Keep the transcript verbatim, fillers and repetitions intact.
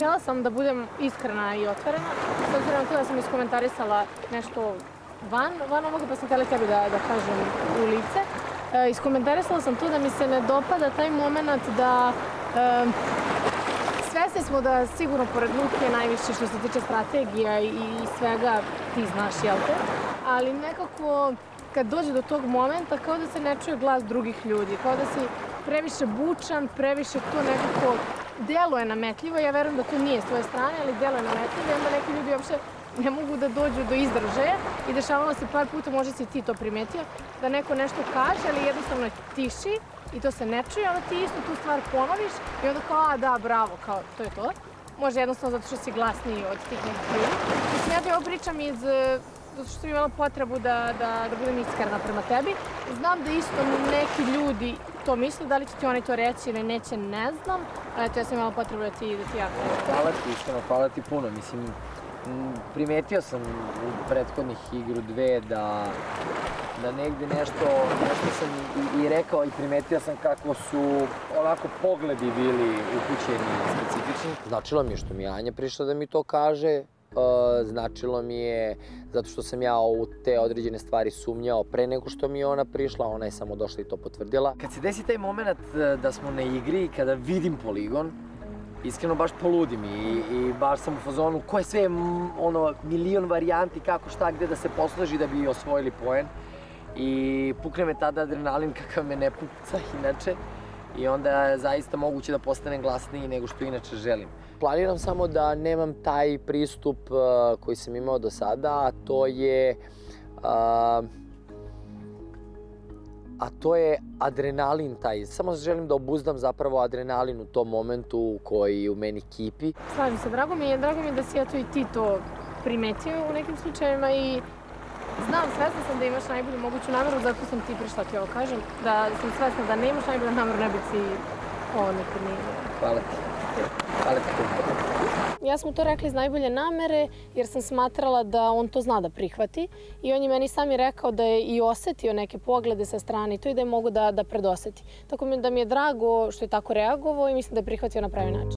Htjela sam da budem iskrena i otvorena, s obzirom na to da sam iskomentarisala nešto van, van ovoga, pa sam htjela tebi da, da kažem u lice. E, iskomentarisala sam to da mi se ne dopada taj moment da e, svesni smo da sigurno pored Luke najviše što se tiče strategija i, i svega ti znaš, jel te? Ali nekako kad dođe do tog momenta kao da se ne čuje glas drugih ljudi, kao da si previše bučan, previše to nekako deluje nametljivo. Ja verujem da to nije s tvoje strane, ali deluje nametljivo i onda neki ljudi uopšte ne mogu da dođu do izražaja i dešavalo se par puta, možda si ti to primetio, da neko nešto kaže, ali jednostavno je tiši i to se ne čuje, onda ti isto tu stvar ponoviš i onda kao, a da, bravo, kao, to je to. Može jednostavno zato što si glasniji od tih nekih ljudi. Mislim, ja ti ovo pričam iz, zato što sam imala potrebu da, da, da budem iskrena prema tebi. Znam da isto neki ljudi to misle, da li će ti oni to reći ili neće, ne znam. Ali eto, ja sam imala potrebu da ti, da ti ja to. Hvala ti, iskreno, hvala ti puno. Mislim, primetio sam u prethodnih igru dve da da negde nešto, nešto sam i, i rekao i primetio sam kako su onako pogledi bili upućeni specifični. Značilo mi je što mi je Anja prišla da mi to kaže. Uh, značilo mi je zato što sam ja u te određene stvari sumnjao pre nego što mi je ona prišla, ona je samo došla i to potvrdila. Kad se desi taj moment da smo na igri i kada vidim poligon, iskreno baš poludim i, i baš sam u fazonu ko je sve ono milion varijanti kako šta gde da se posloži da bi osvojili poen. I pukne me tada adrenalin kakav me ne puca inače i onda je zaista moguće da postanem glasniji nego što inače želim. Planiram samo da nemam taj pristup uh, koji sam imao do sada, a to je uh, a to je adrenalin taj. Samo želim da obuzdam zapravo adrenalin u tom momentu koji u meni kipi. Slažem se, drago mi je, drago mi je da si eto i ti to primetio u nekim slučajevima i znam, svesna sam da imaš najbolju moguću nameru, zato sam ti prišla ti ovo kažem, da sam svesna da nemaš najbolju nameru, ne bi si ovo nekad nije. Hvala ti. Hvala ti. Ja sam to rekla iz najbolje namere, jer sam smatrala da on to zna da prihvati i on je meni sam i rekao da je i osetio neke poglede sa strane i to i da je mogu da, da predoseti. Tako da mi je drago što je tako reagovao i mislim da je prihvatio na pravi način.